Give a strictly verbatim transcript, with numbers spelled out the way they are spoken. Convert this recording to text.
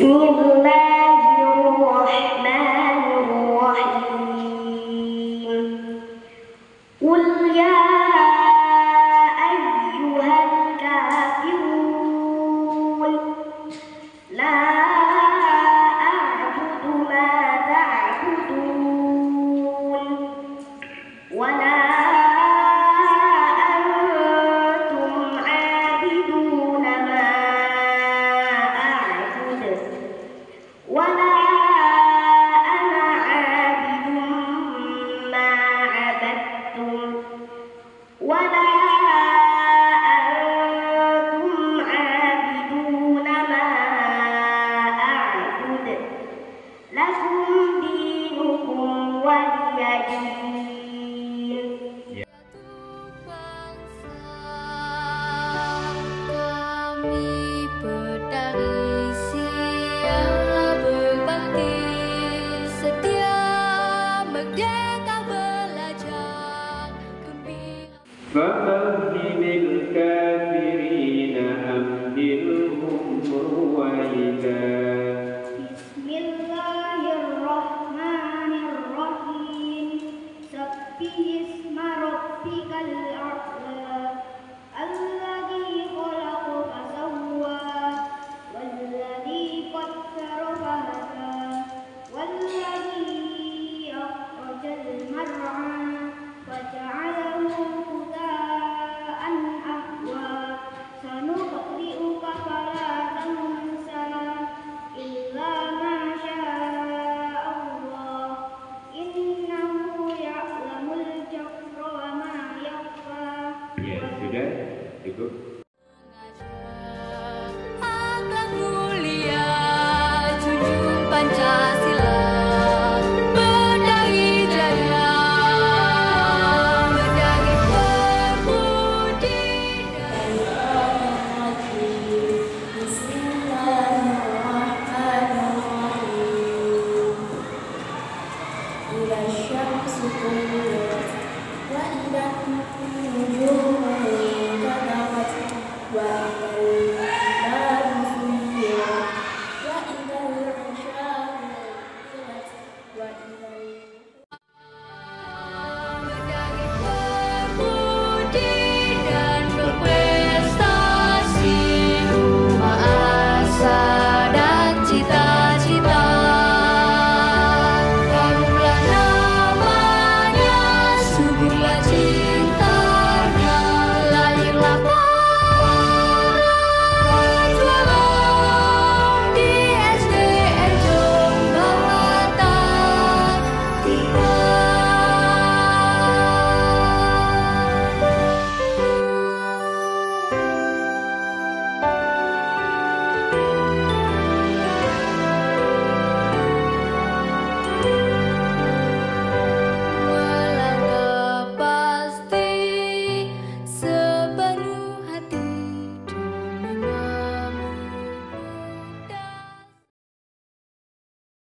Bismillahirrahmanirrahim. Qul ya ayyuhal kafirun la a'budu ma ta'budun wa la ولا أنا عابد ما عبدتم ولا أنتم عابدون ما أعبد لكم دينكم ولي دين. فمهل الكافرين أمهلهم رويدا. بسم الله الرحمن الرحيم. سبح اسم ربك الأعلى الذي خلق فسوى والذي قدر فهدى والذي أخرج المرعى فجعله غثاء أحوى سنقرئك فلا تنسى إلا ما شاء الله إنه يعلم الجهر وما يخفى. Ya sudah, cukup.